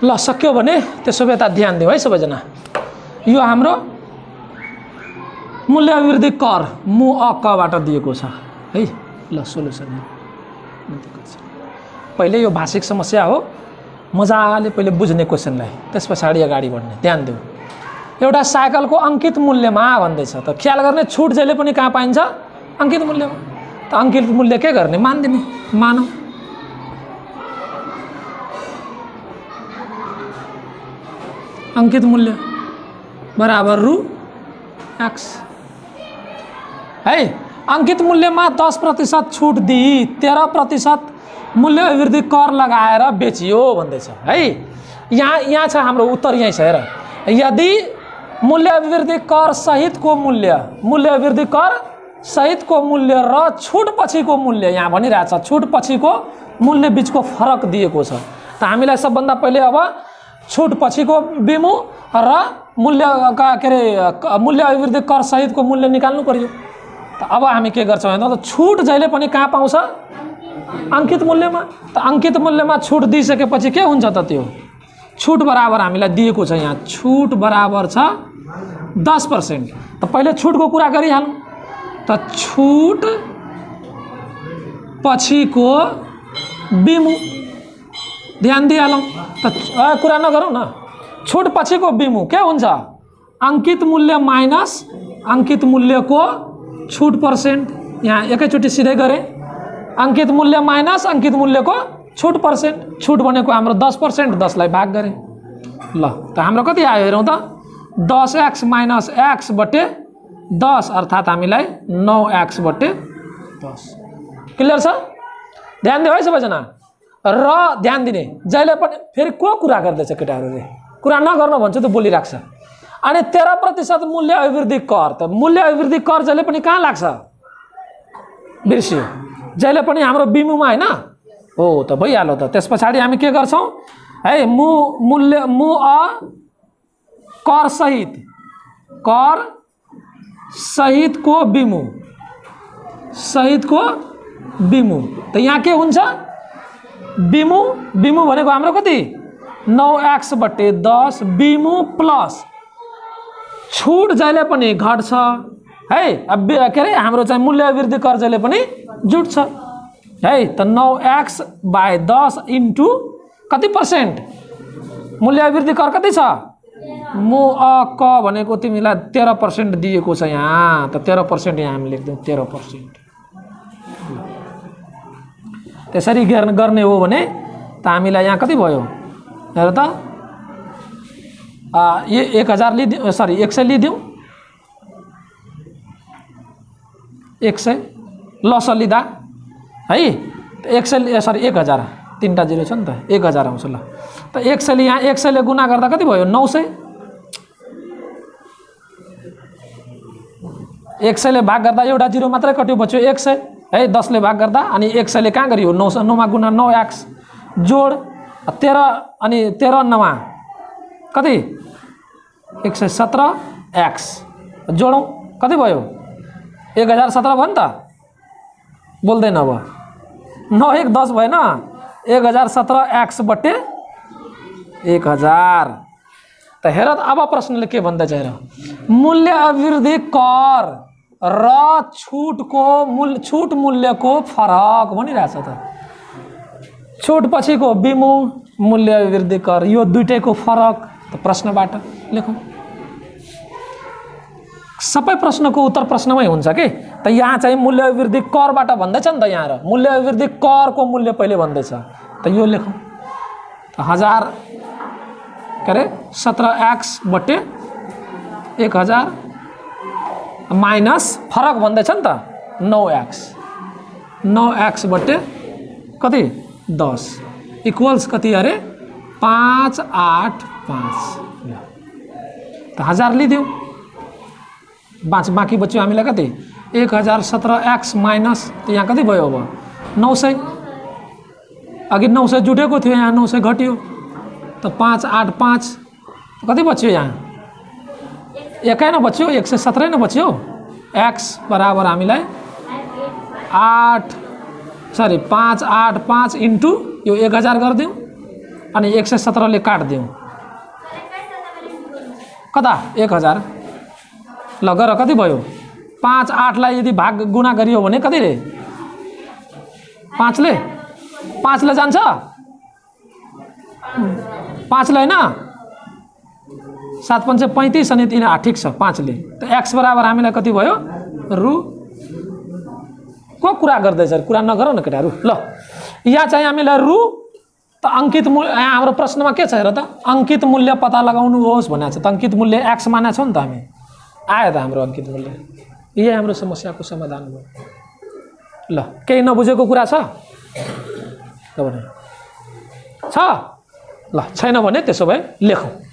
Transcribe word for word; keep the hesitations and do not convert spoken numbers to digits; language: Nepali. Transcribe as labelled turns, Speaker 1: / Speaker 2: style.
Speaker 1: ल सक्यो भने त्यसो भए त ध्यान दिउँ है सबैजना। यो हाम्रो मूल्य अभिवृद्धि कर मु अ कबाट दिएको छ है। ल सोलुसन पहिले यो भाषिक समस्या हो, मजाले पहिले बुझ्ने क्वेसनलाई, त्यस पछाडि अगाडि बढ्ने। ध्यान दिउँ। एउटा साइकलको अङ्कित मूल्यमा भन्दैछ, त ख्याल गर्ने छुट जहिले पनि कहाँ पाइन्छ? अङ्कित मूल्यमा। त अङ्कित मूल्य के गर्ने? मानिदिने। मानौँ अङ्कित मूल्य बराबर रु एक्स है। अङ्कित मूल्यमा दस प्रतिशत छुट दिई तेह्र प्रतिशत मूल्य अभिवृद्धि कर लगाएर बेचियो भन्दैछ है। यहाँ यहाँ छ हाम्रो उत्तर, यहीँ छ हेर। यदि मूल्य अभिवृद्धि कर सहितको मूल्य मूल्य अभिवृद्धि कर सहितको मूल्य र छुट पछिको मूल्य, यहाँ भनिरहेछ छुट पछिको मूल्य बिचको फरक दिएको छ, त हामीलाई सबभन्दा पहिले अब छुट पछिको बिमु र मूल्य के अरे मूल्य अभिवृद्धि कर सहितको मूल्य निकाल्नु पर्यो। त अब हामी के गर्छौँ भन्दा छुट जहिले पनि कहाँ पाउँछ? अङ्कित मूल्यमा। त अङ्कित मूल्यमा छुट दिइसकेपछि के हुन्छ त? त्यो छुट बराबर हामीलाई दिएको छ, यहाँ छुट बराबर छ दस पर्सेन्ट। त पहिले छुटको कुरा गरिहालौँ। त छुट पछिको बिमु ध्यान दिइहालौँ। त कुरा नगरौँ न। छुट पछिको बिमु के हुन्छ? अङ्कित मूल्य माइनस अङ्कित मूल्यको छुट पर्सेन्ट। यहाँ एकैचोटि सिधै गरेँ। अङ्कित मूल्य माइनस अङ्कित मूल्यको छुट पर्सेन्ट। छुट भनेको हाम्रो दस पर्सेन्ट, दसलाई भाग गरेँ। ल त हाम्रो कति आयो हेरौँ त? दस एक्स माइनस एक्स बटे दस अर्थात् हामीलाई नौ एक्स बटे दस। क्लियर छ? ध्यान दियो है सबैजना। र ध्यान दिने जहिले पनि फेरि को कुरा गर्दैछ केटाहरूले? कुरा नगर्नु भन्छ त बोलिराख्छ। अनि तेह्र प्रतिशत मूल्य अभिवृद्धि कर, त मूल्य अभिवृद्धि कर जहिले पनि कहाँ लाग्छ? बिर्सियो। जहिले पनि हाम्रो बिमुमा होइन हो, त भइहाल्यो। त त्यस पछाडि हामी के गर्छौँ है? मु मूल्य मु अ कर सहित कर सहितको बिमु सहितको बिमु। त यहाँ के हुन्छ? बिमु बिमु भनेको हाम्रो कति? नौ एक्स बटे दस बिमु प्लस छुट जहिले पनि घट्छ है। अब के अरे हाम्रो चाहिँ मूल्य अभिवृद्धि कर जहिले पनि जुट्छ है। त नौ एक्स बाई दस इन्टु कति पर्सेन्ट? मूल्य अभिवृद्धि कर कति छ? मु अ क भनेको तिमीलाई तेह्र पर्सेन्ट दिएको छ यहाँ। त तेह्र पर्सेन्ट यहाँ हामी लेख्छौँ तेह्र पर्सेन्ट। त्यसरी गर्ने हो भने त हामीलाई यहाँ कति भयो हेर त? ये एक हजार लिदिउँ, सरी एक सय लिदिउँ, एक सय लस लिँदा है। एक सय सरी एक हजार तिनवटा जिरो छ नि त, एक हजार आउँछ। ल त एक सयले यहाँ एक सयले गुणा गर्दा कति भयो? नौ सय। एक सयले भाग गर्दा एउटा जिरो मात्रै कट्यो, बच्यो एक सय है। दसले भाग गर्दा अनि एक सयले कहाँ गरियो? नौ सय नौमा गुणा नौ एक्स जोड तेह्र अनि तेह्र नौमा कति? एक सय सत्र एक्स जोडौँ कति भयो? एक हजार सत्र भयो नि त? बोल्दैन अब। नौ एक दस भएन? एक हजार सत्र एक्स बटे एक हजार। त हेर त अब प्रश्नले के भन्दैछ हेर। मूल्य अभिवृद्धि कर र छुटको मूल्य छुट मूल्यको फरक भनिरहेछ त। छुट पछिको बिमु मूल्य अभिवृद्धि कर यो दुईटैको फरक। त प्रश्नबाट लेखौँ। सबै प्रश्नको उत्तर प्रश्नमै हुन्छ कि। त यहाँ चाहिँ मूल्य अभिवृद्धि करबाट भन्दैछ नि त। यहाँ मूल्य अभिवृद्धि करको मूल्य पहिले भन्दैछ। त यो लेखौँ। त हजार के अरे सत्र एक्स बटे एक हजार माइनस फरक भन्दैछ नि त नौ एक्स नौ एक्स बटे कति? दस इक्वल्स कति अरे? पाँच आठ पाँच। त हजार लिदिउँ, बाँच बाँकी बच्यो हामीलाई कति? एक हजार सत्र एक्स माइनस त यहाँ कति भयो अब? नौ सय। अघि नौ सय जुटेको थियो, यहाँ नौ सय घट्यो। त पाँच आठ पाँच कति बच्यो? यहाँ एकै न बच्यो, एक सय सत्रै न बच्यो। एक्स बराबर हामीलाई आठ सरी पाँच आठ पाँच इन्टु यो एक हजार गरिदिउँ अनि एक सय सत्रहले काटिदिउँ कता एक हजार ल गर कति भयो पाँच आठलाई यदि भाग गुणा गरियो भने कति रे पाँचले पाँचले जान्छ पाँचले होइन सात पन्चे पैँतिस अनि तिन ठिक छ पाँचले त एक्स बराबर हामीलाई कति भयो रु को कुरा गर्दैछ कुरा नगर न केटाहरू ल यहाँ चाहिँ हामीलाई रु त अङ्कित मूल्य यहाँ हाम्रो प्रश्नमा के छ हेर त अङ्कित मूल्य पत्ता लगाउनुहोस् भनेको छ त अङ्कित मूल्य एक्स मानेको छौँ नि त हामी आयो त हाम्रो अङ्कित मूल्य यही हाम्रो समस्याको समाधान भयो ल केही नबुझेको कुरा छ छ ल छैन भने त्यसो भए लेखौँ